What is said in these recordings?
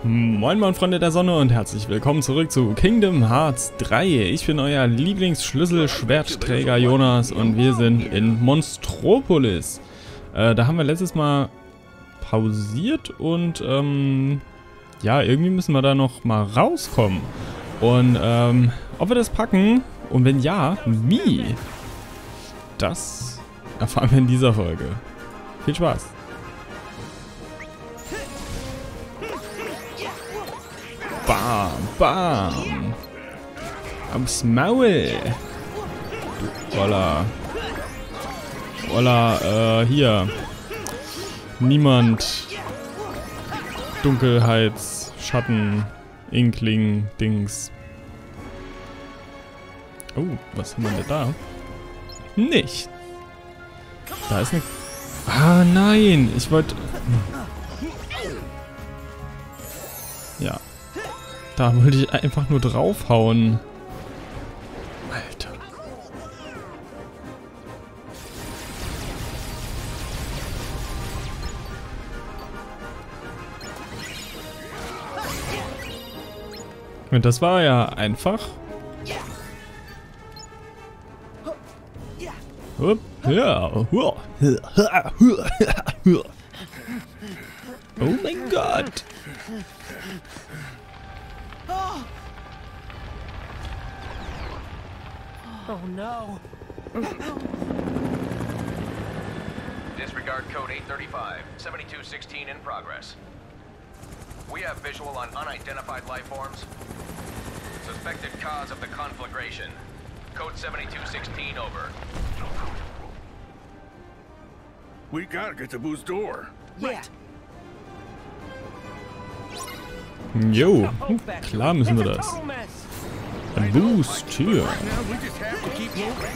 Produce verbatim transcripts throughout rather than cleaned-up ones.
Moin Moin Freunde der Sonne und herzlich willkommen zurück zu Kingdom Hearts drei. Ich bin euer Lieblingsschlüssel-Schwertträger Jonas und wir sind in Monstropolis. Äh, da haben wir letztes Mal pausiert und ähm, ja, irgendwie müssen wir da noch mal rauskommen. Und ähm, ob wir das packen und wenn ja, wie? Das erfahren wir in dieser Folge. Viel Spaß! Bam, bam. Aufs Maul. Du Oller. Oller, äh, hier. Niemand. Dunkelheits, Schatten, Inkling, Dings. Oh, was haben wir denn da? Nicht. Da ist eine... Ah, nein. Ich wollte... Ja. Da wollte ich einfach nur draufhauen. Alter. Und das war ja einfach. Hup, ja. Oh mein Gott. Oh no. Disregard code eight thirty-five, seventy-two sixteen in progress. We have visual on unidentified life forms. Suspected cause of the conflagration. Code seventy-two sixteen over. We gotta get to Boo's door. Yeah. Jo, klar müssen wir das. Boo's Tür. Right now, we just have to keep moving.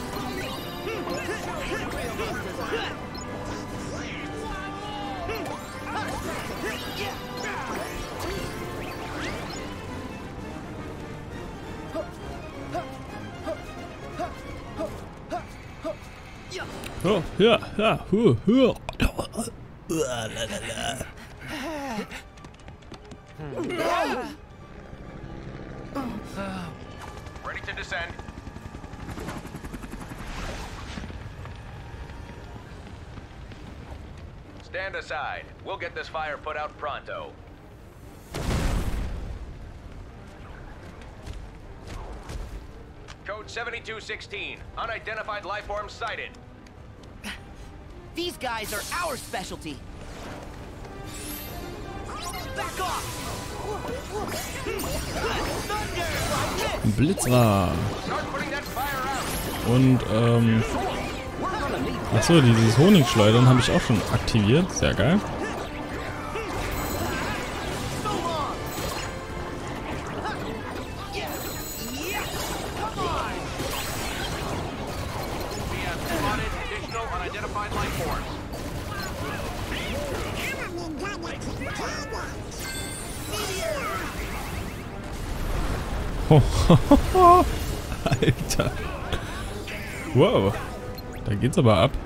Oh, ja, ja, hu, hu. Ready to descend. Stand aside. We'll get this fire put out pronto. Code seventy-two sixteen. Unidentified life forms sighted. These guys are our specialty. Back off. Blitzer. Start putting that fire out. Und, ähm... Achso, dieses Honigschleudern habe ich auch schon aktiviert. Sehr geil. We have spotted additional unidentified life forms. Alter. Wow. Da geht's aber ab.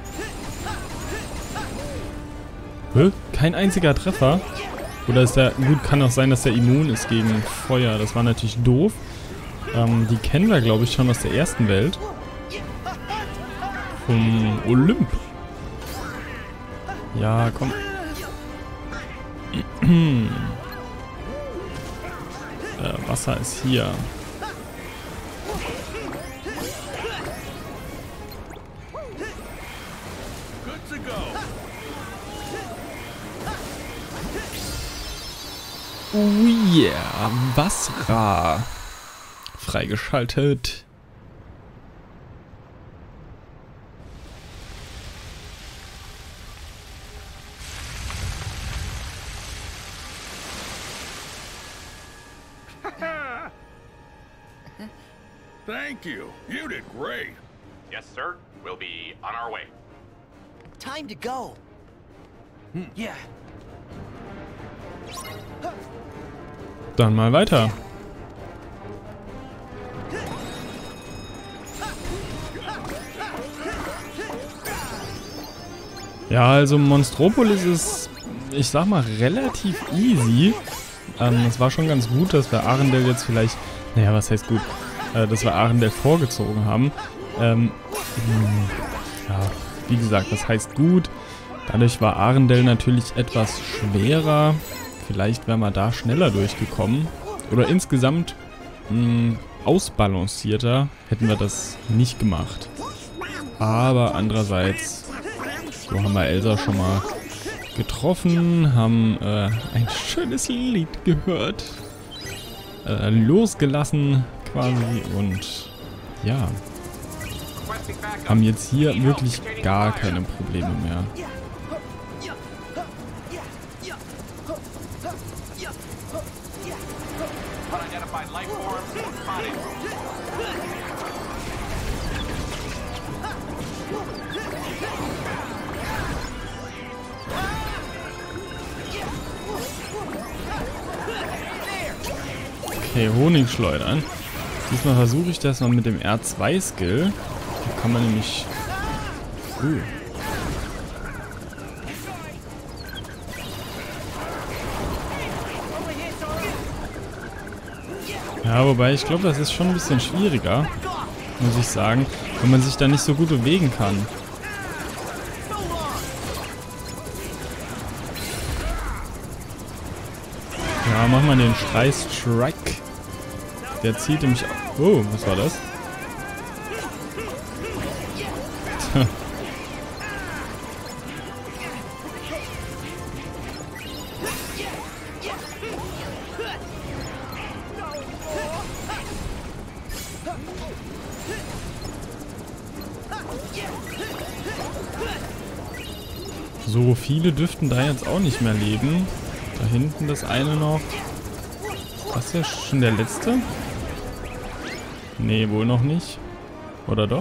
Hä? Kein einziger Treffer? Oder ist der... Gut, kann auch sein, dass der immun ist gegen Feuer. Das war natürlich doof. Ähm, die kennen wir, glaube ich, schon aus der ersten Welt. Vom Olymp. Ja, komm. äh, Wasser ist hier. Good to go. Oh yeah, Wasra. Freigeschaltet. Thank you. You did great. Yes, sir. We'll be on our way. Time to go. Yeah. Dann mal weiter. Ja, also Monstropolis ist, ich sag mal, relativ easy. Ähm, es war schon ganz gut, dass wir Arendelle jetzt vielleicht... Naja, was heißt gut? Äh, dass wir Arendelle vorgezogen haben. Ähm, mh, ja, wie gesagt, das heißt gut. Dadurch war Arendelle natürlich etwas schwerer. Vielleicht wären wir da schneller durchgekommen. Oder insgesamt mh, ausbalancierter hätten wir das nicht gemacht. Aber andererseits, so haben wir Elsa schon mal getroffen, haben äh, ein schönes Lied gehört, äh, losgelassen quasi und ja, haben jetzt hier wirklich gar keine Probleme mehr. Unidentified life forms spotted. Okay, Honig schleudern. Diesmal versuche ich das mal mit dem R zwei Skill. Da kann man nämlich... Uh. Ja, wobei ich glaube, das ist schon ein bisschen schwieriger, muss ich sagen, wenn man sich da nicht so gut bewegen kann. Ja, mach mal den Streich-Strike. Der zieht nämlich... Oh, was war das? So viele dürften da jetzt auch nicht mehr leben. Da hinten das eine noch. Was ist ja schon der letzte? Nee, wohl noch nicht. Oder doch?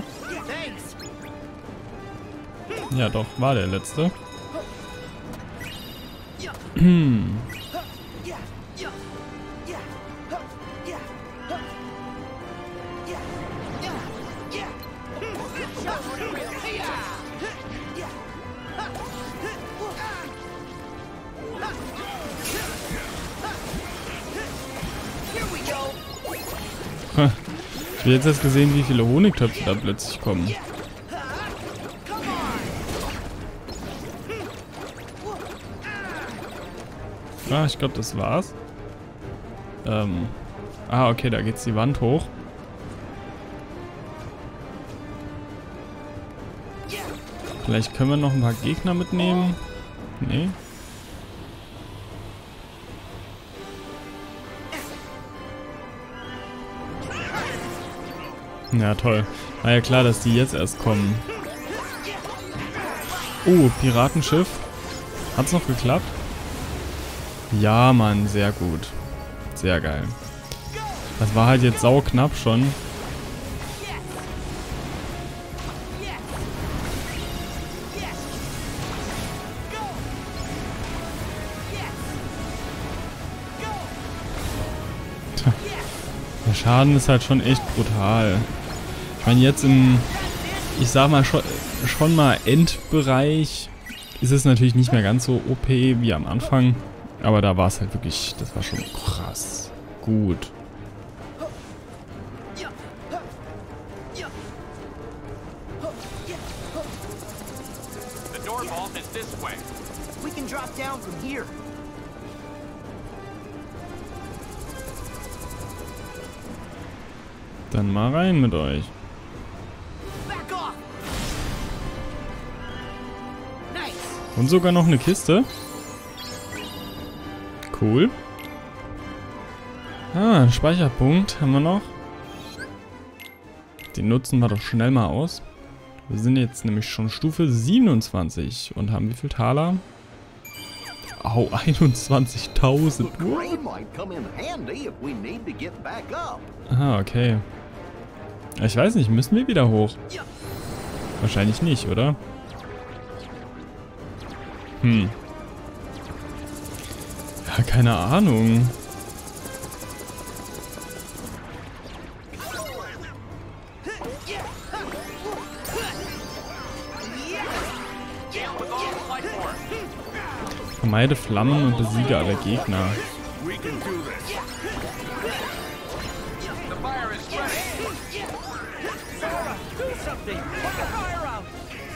Ja, doch, war der letzte. Hm. Ich habe jetzt erst gesehen, wie viele Honigtöpfe da plötzlich kommen. Ah, ich glaube, das war's. Ähm. Ah, okay, da geht's die Wand hoch. Vielleicht können wir noch ein paar Gegner mitnehmen. Nee. Ja, toll. War ja klar, dass die jetzt erst kommen. Oh, Piratenschiff. Hat's noch geklappt? Ja, Mann, sehr gut. Sehr geil. Das war halt jetzt sauknapp schon. Tja. Der Schaden ist halt schon echt brutal. Ich meine, jetzt im, ich sag mal, schon, schon mal Endbereich ist es natürlich nicht mehr ganz so O P wie am Anfang. Aber da war es halt wirklich, das war schon krass gut. The door vault is this way. We can drop down from here. Dann mal rein mit euch. Back off. Nice. Und sogar noch eine Kiste. Cool. Ah, einen Speicherpunkt haben wir noch. Den nutzen wir doch schnell mal aus. Wir sind jetzt nämlich schon Stufe siebenundzwanzig und haben wie viel Taler? Au, einundzwanzigtausend. Ah, okay. Ich weiß nicht, müssen wir wieder hoch? Wahrscheinlich nicht, oder? Hm. Ja, keine Ahnung. Vermeide Flammen und besiege alle Gegner. We can do this. The fire is spreading. Sora, do something! Put the fire out!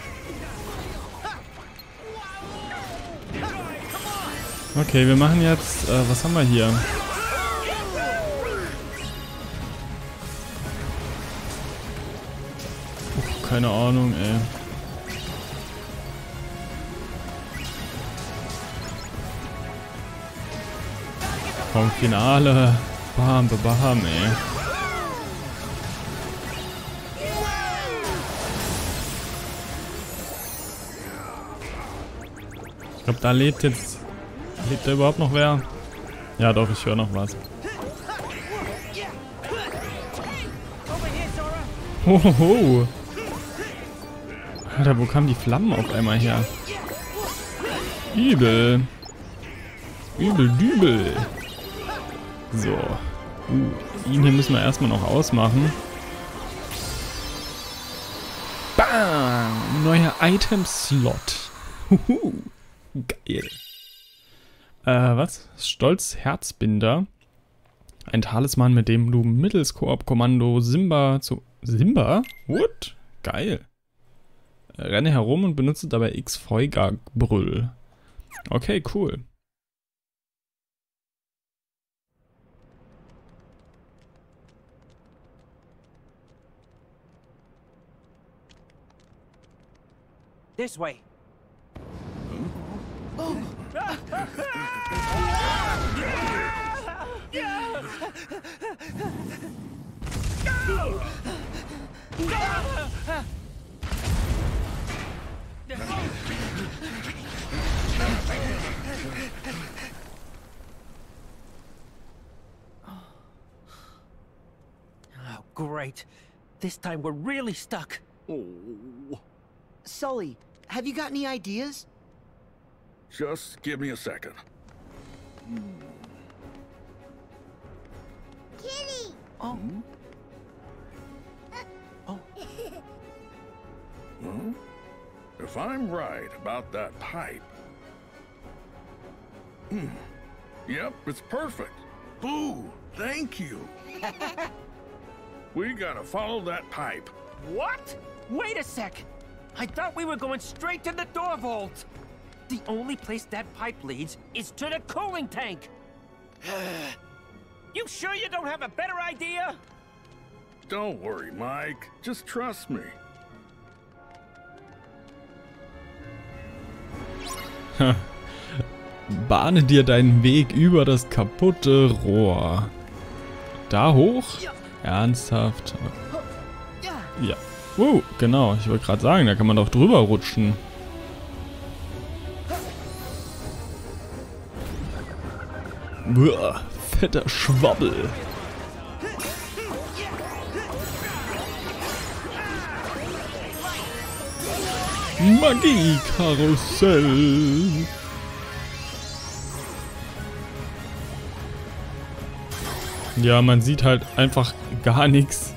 Okay, wir machen jetzt, äh, was haben wir hier? Uff, keine Ahnung, ey. Komm, Finale. Bam, bam, bam, ey. Ich glaube, da lebt jetzt... Lebt da überhaupt noch wer? Ja doch, ich höre noch was. Hohoho. Alter, wo kamen die Flammen auf einmal her? Übel. Übel, dübel. So. Uh, ihn hier müssen wir erstmal noch ausmachen. Bam! Neuer Item-Slot. Huhu. Geil. Äh, was? Stolz Herzbinder. Ein Talisman, mit dem du mittels Koop-Kommando Simba zu... Simba? What? Geil. Renne herum und benutze dabei X-Feugerbrüll. Okay, cool. This way. Oh, great. This time we're really stuck. Oh, Sully, have you got any ideas? just give me a second. Kitty! Oh. Oh. Huh? If I'm right about that pipe... Hmm. Yep, it's perfect. Boo, thank you. We gotta follow that pipe. What? Wait a sec. I thought we were going straight to the door vault. The only place that pipe leads is to the cooling tank. You sure you don't have a better idea? Don't worry, Mike. Just trust me. Bahne dir deinen Weg über das kaputte Rohr. Da hoch? Ernsthaft? Ja. Uh, genau. Ich wollte gerade sagen, da kann man doch drüber rutschen. Buah, fetter Schwabbel. Magie-Karussell. Ja, man sieht halt einfach gar nichts.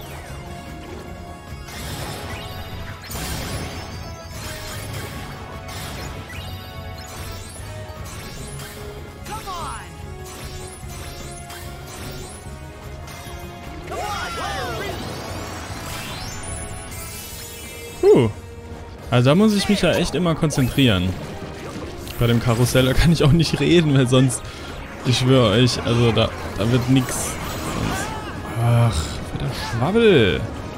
Puh. Also da muss ich mich ja echt immer konzentrieren. Bei dem Karussell, da kann ich auch nicht reden, weil sonst, ich schwöre euch, also da, da wird nix. Ach, für der Schwabbel.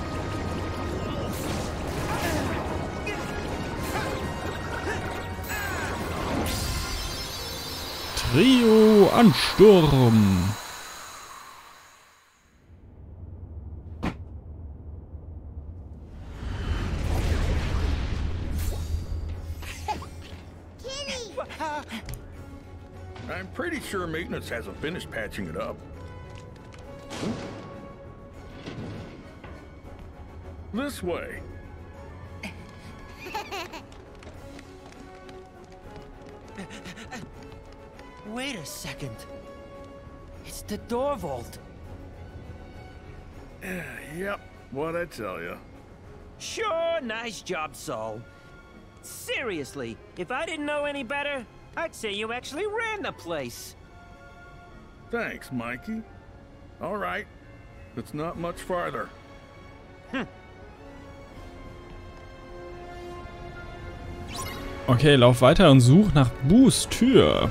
Trio Ansturm. I'm pretty sure maintenance hasn't finished patching it up. This way. Wait a second. It's the door vault. Yep, what'd I tell you? Sure, nice job, Sol. Seriously, if I didn't know any better, I'd say you actually ran the place. Thanks, Mikey. All right. It's not much farther. Okay, lauf weiter und such nach Boos Tür.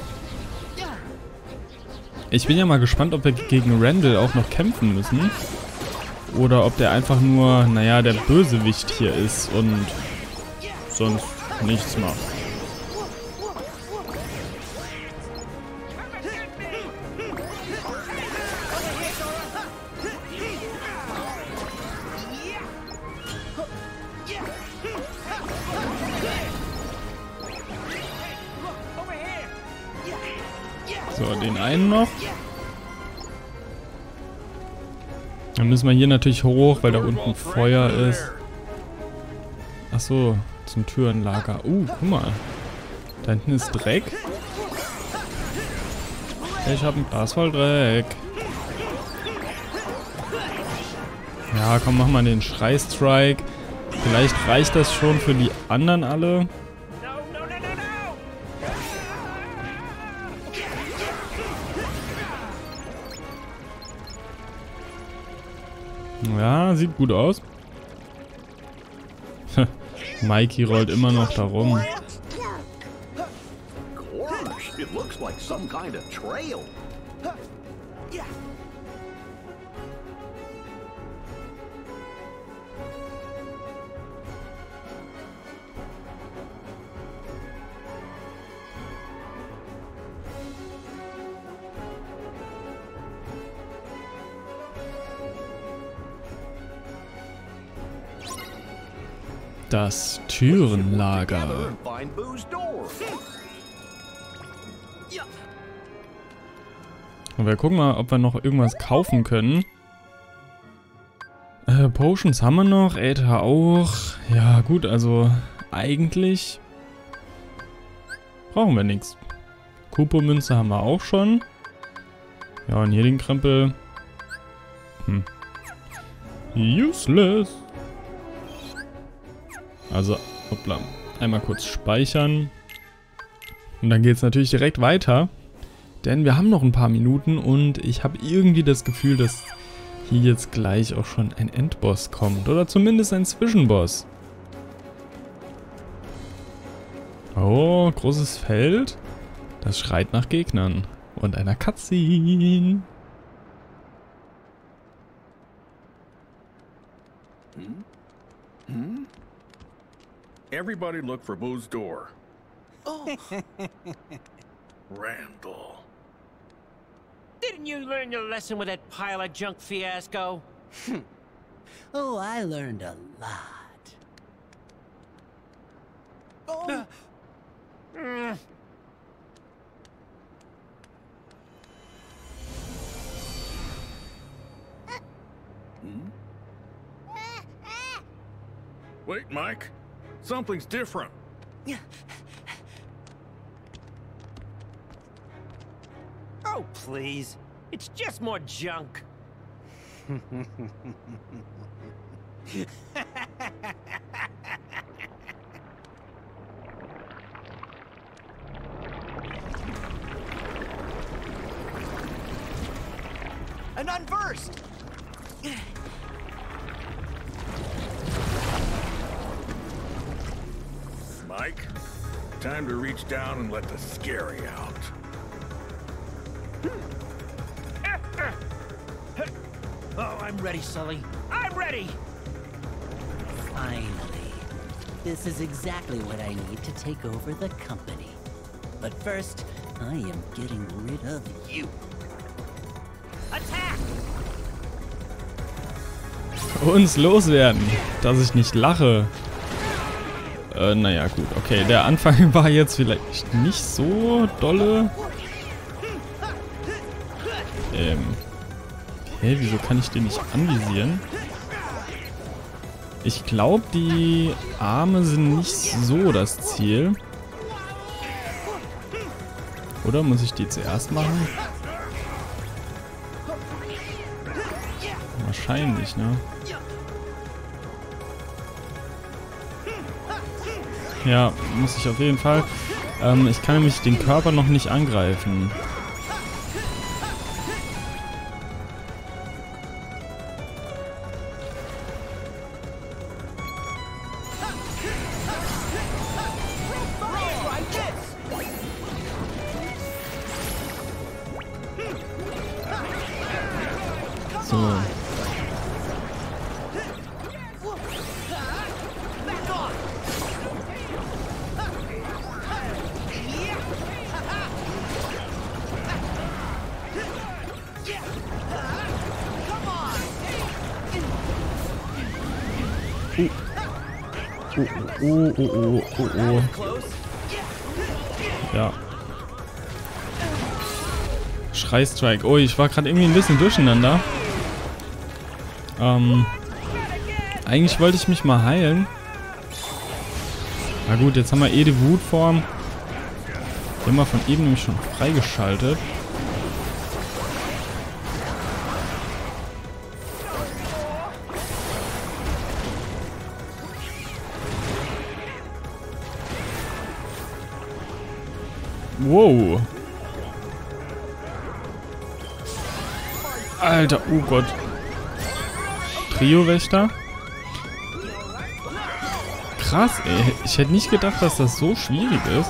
Ich bin ja mal gespannt, ob wir gegen Randall auch noch kämpfen müssen. Oder ob der einfach nur, naja, der Bösewicht hier ist und sonst nichts macht. So, den einen noch. Dann müssen wir hier natürlich hoch, weil da unten Feuer ist. Achso, zum Türenlager. Uh, guck mal. Da hinten ist Dreck. Ich habe ein Glas voll Dreck. Ja, komm, mach mal den Schrei-Strike. Vielleicht reicht das schon für die anderen alle. Ja, sieht gut aus. Mikey rollt immer noch da rum. Gosh, it looks like some kind of trail. Das Türenlager. Und wir gucken mal, ob wir noch irgendwas kaufen können. Äh, Potions haben wir noch, Äther auch. Ja gut, also eigentlich brauchen wir nichts. Kupo-Münze haben wir auch schon. Ja, und hier den Krempel. Hm. Useless. Also, hoppla, einmal kurz speichern. Und dann geht es natürlich direkt weiter. Denn wir haben noch ein paar Minuten und ich habe irgendwie das Gefühl, dass hier jetzt gleich auch schon ein Endboss kommt. Oder zumindest ein Zwischenboss. Oh, großes Feld. Das schreit nach Gegnern. Und einer Cutscene. Hmm? Hmm? Everybody look for Boo's door. Oh. Randall. Didn't you learn your lesson with that pile of junk fiasco? Oh, I learned a lot. Oh. Mm. Hmm? Wait, Mike. Something's different. Oh, please. It's just more junk. An unversed! Mike, time to reach down and let the scary out. Oh, I'm ready, Sully. I'm ready! Finally. This is exactly what I need to take over the company. But first, I am getting rid of you. Attack! Uns loswerden, dass ich nicht lache. Äh, naja, gut, okay. Der Anfang war jetzt vielleicht nicht so dolle. Ähm. Hä, wieso kann ich den nicht anvisieren? Ich glaube, die Arme sind nicht so das Ziel. Oder muss ich die zuerst machen? Wahrscheinlich, ne? Ja, muss ich auf jeden Fall. Ähm, ich kann nämlich den Körper noch nicht angreifen. So. Oh, oh, oh, oh, oh, oh. Ja. Schrei-Strike. Oh, ich war gerade irgendwie ein bisschen durcheinander. Ähm. Eigentlich wollte ich mich mal heilen. Na gut, jetzt haben wir eh die Wutform. Die haben wir von eben nämlich schon freigeschaltet. Wow. Alter, oh Gott. Trio-Wächter. Krass, ey. Ich hätte nicht gedacht, dass das so schwierig ist.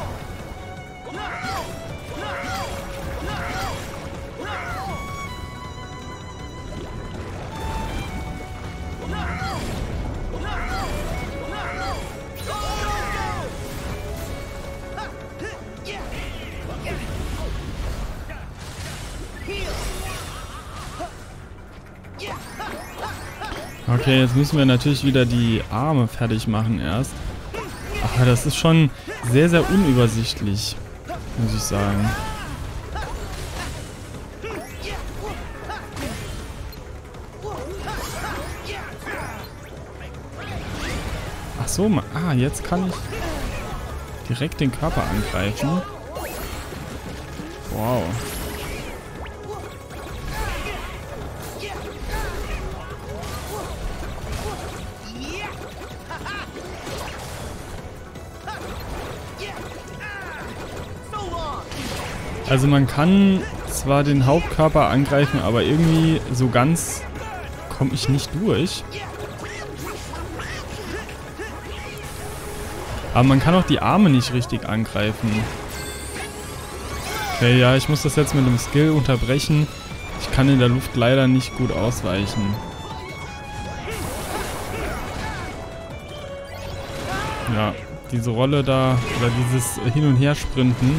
Okay, jetzt müssen wir natürlich wieder die Arme fertig machen erst. Aber das ist schon sehr, sehr unübersichtlich, muss ich sagen. Ach so, ah, jetzt kann ich direkt den Körper angreifen. Wow. Also man kann zwar den Hauptkörper angreifen, aber irgendwie so ganz komme ich nicht durch. Aber man kann auch die Arme nicht richtig angreifen. Okay, ja, ich muss das jetzt mit dem Skill unterbrechen. Ich kann in der Luft leider nicht gut ausweichen. Ja, diese Rolle da, oder dieses Hin- und Her-Sprinten.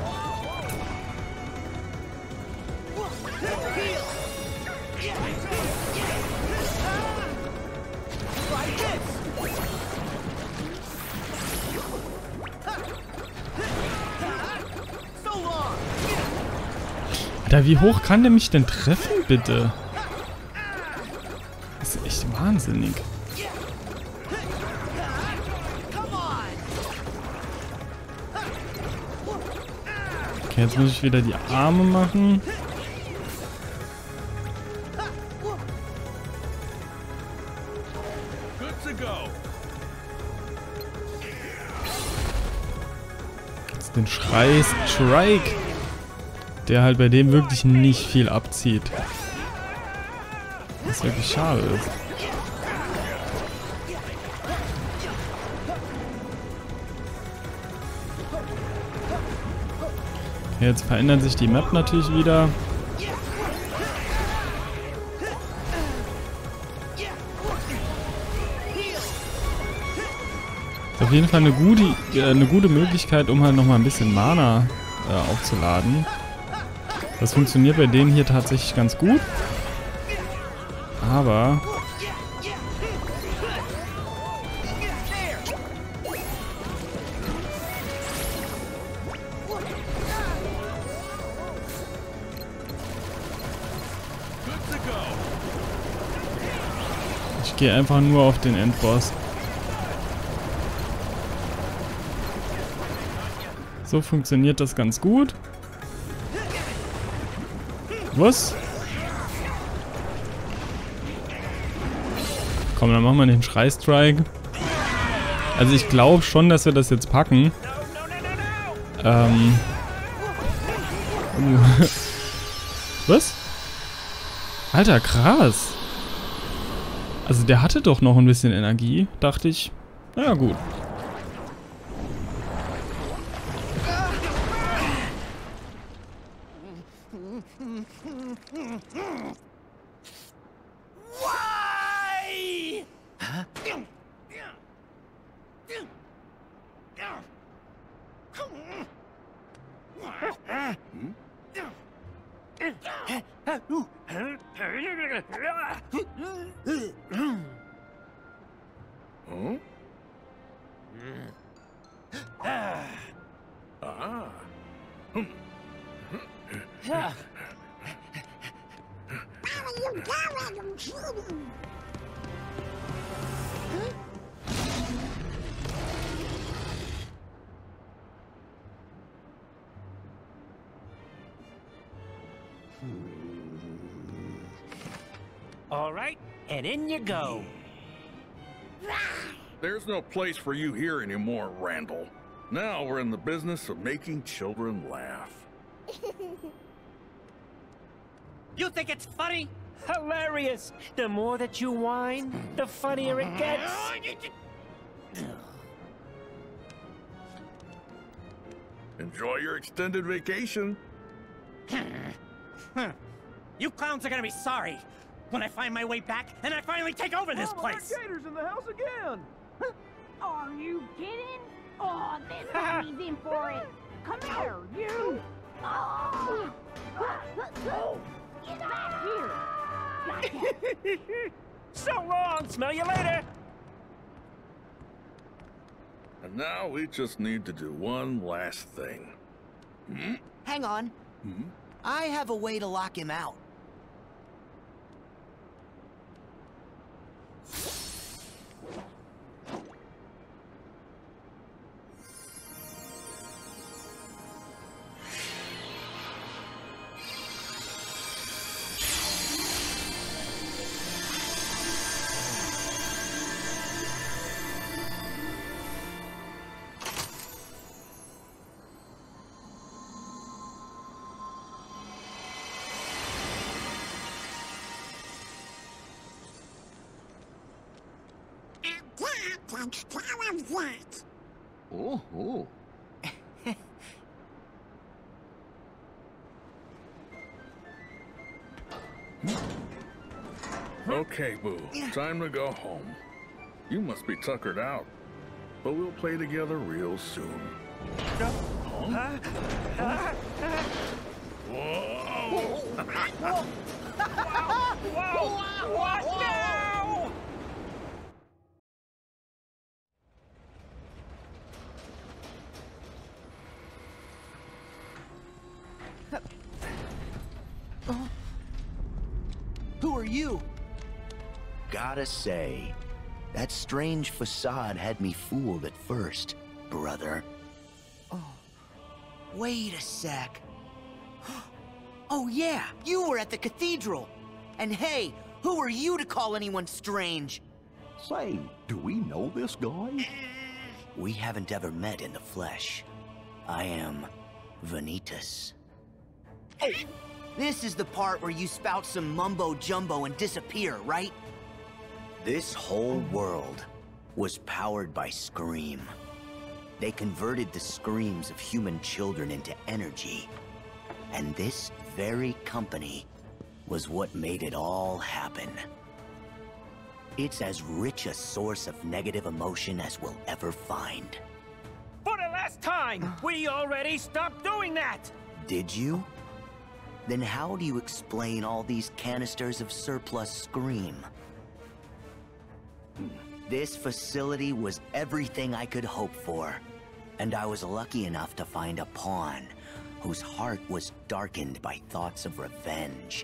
Alter, wie hoch kann der mich denn treffen, bitte? Das ist echt wahnsinnig. Okay, jetzt muss ich wieder die Arme machen. Jetzt den Schrei-Strike. Der halt bei dem wirklich nicht viel abzieht. Was wirklich schade ist. Jetzt verändert sich die Map natürlich wieder. Ist auf jeden Fall eine gute, äh, eine gute Möglichkeit, um halt nochmal ein bisschen Mana äh, aufzuladen. Das funktioniert bei denen hier tatsächlich ganz gut. Aber... ich gehe einfach nur auf den Endboss. So funktioniert das ganz gut. Was? Komm, dann machen wir den Schrei-Strike. Also ich glaube schon, dass wir das jetzt packen. Ähm. Uh. Was? Alter, krass. Also der hatte doch noch ein bisschen Energie, dachte ich. Naja, gut. Huh? Ah. All right, and in you go. There's no place for you here anymore, Randall. Now we're in the business of making children laugh. You think it's funny? Hilarious. The more that you whine, the funnier it gets. Enjoy your extended vacation. You clowns are gonna be sorry when I find my way back and I finally take over this place. Gators in the house again. Are you kidding? Oh, this mommy's in for it. Come here, you. Oh. Get back here. Gotcha. So long. Smell you later. And now we just need to do one last thing. Hmm? Hang on. Hmm? I have a way to lock him out. Oh, oh. Okay, Boo. Time to go home. You must be tuckered out. But we'll play together real soon. Huh? Whoa! Whoa! What now? Who are you? Gotta say, that strange facade had me fooled at first, brother. Wait a sec. Oh yeah, you were at the cathedral. And hey, who are you to call anyone strange? Say, do we know this guy? We haven't ever met in the flesh. I am Vanitas. Oh, this is the part where you spout some mumbo-jumbo and disappear, right? This whole world was powered by Scream. They converted the screams of human children into energy. And this very company was what made it all happen. It's as rich a source of negative emotion as we'll ever find. For the last time, we already stopped doing that. Did you? Then how do you explain all these canisters of surplus Scream? This facility was everything I could hope for, and I was lucky enough to find a pawn whose heart was darkened by thoughts of revenge.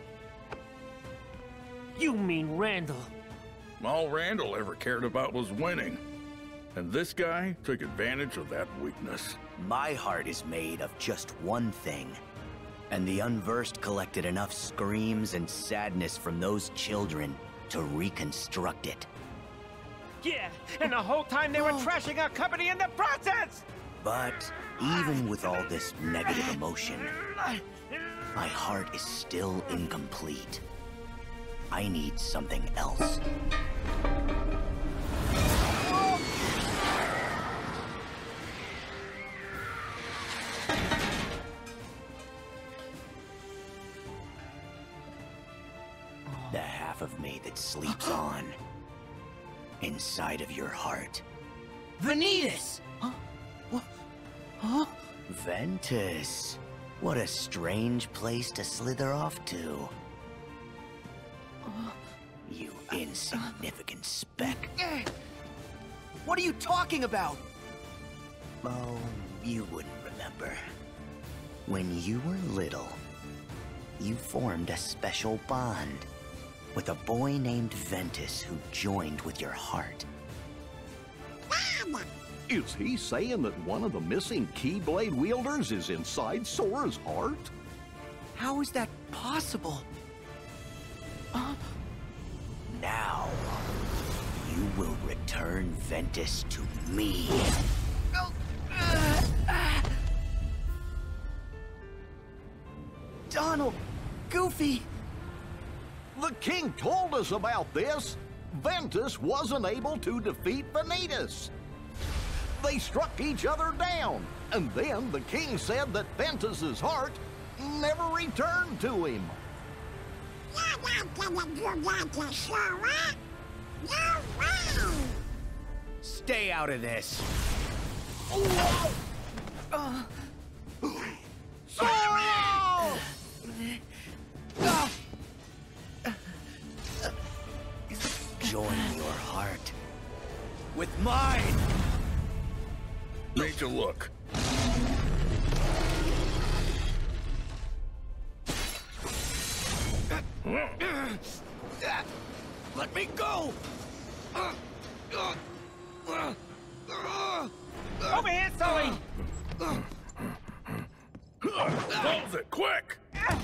You mean Randall? All Randall ever cared about was winning. And this guy took advantage of that weakness. My heart is made of just one thing, and the unversed collected enough screams and sadness from those children to reconstruct it. Yeah, and the whole time they were trashing our company in the process! But even with all this negative emotion, my heart is still incomplete. I need something else. The half of me that sleeps on. inside of your heart. Vanitas! Huh? What? Huh? Ventus. What a strange place to slither off to. You insignificant speck. What are you talking about? Oh, you wouldn't remember. When you were little, you formed a special bond with a boy named Ventus who joined with your heart. Is he saying that one of the missing Keyblade wielders is inside Sora's heart? How is that possible? Uh, now, you will return Ventus to me. uh, uh, uh. Donald, Goofy. The king told us about this. Ventus wasn't able to defeat Vanitas. They struck each other down, and then the king said that Ventus's heart never returned to him. You're not gonna do that to Sora. No way! Stay out of this. Uh, Sora! uh, Join your heart with mine. Need to look. Let me go. Over here, Sully! Close it, quick!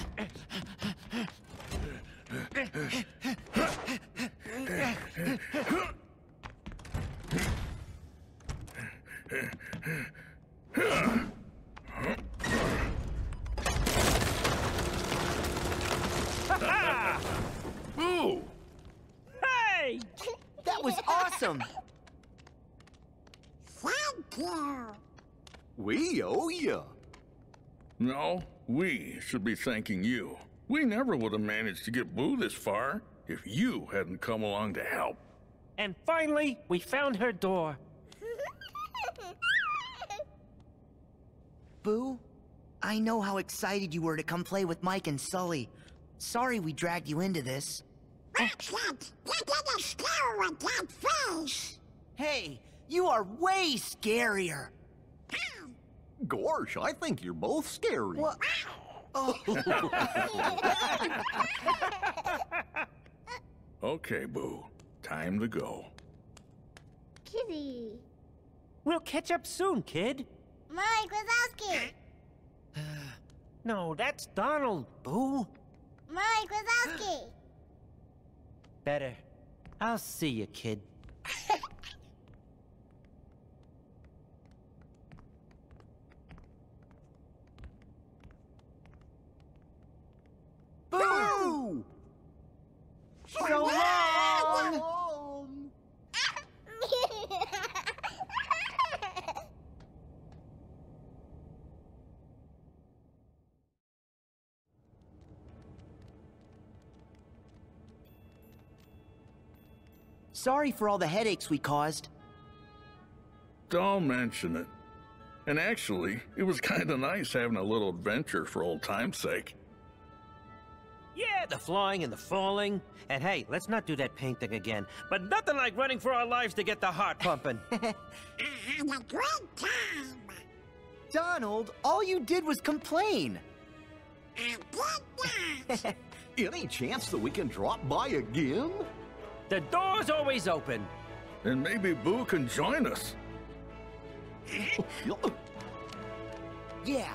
Boo! Hey! That was awesome. Thank you. We owe ya. No, we should be thanking you. We never would have managed to get Boo this far if you hadn't come along to help. And finally, we found her door. Boo, I know how excited you were to come play with Mike and Sully. Sorry we dragged you into this. What's that? Get in the store with that face. Hey, you are way scarier. Gosh, I think you're both scary. What? Oh. Okay, Boo. Time to go. Kitty. We'll catch up soon, kid. Mike Wazowski. No, that's Donald, Boo. Mike Wazowski. Better. I'll see you, kid. Boo! So long! Sorry for all the headaches we caused. Don't mention it. And actually, it was kind of nice having a little adventure for old time's sake. Yeah, the flying and the falling. And hey, let's not do that paint thing again. But nothing like running for our lives to get the heart pumping. I had a great time. Donald, all you did was complain. I did not. Any chance that we can drop by again? The door's always open. And maybe Boo can join us. Yeah.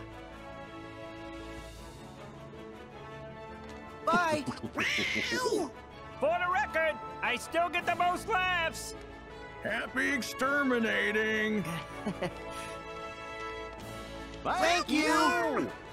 Bye. For the record, I still get the most laughs. Happy exterminating! Thank you.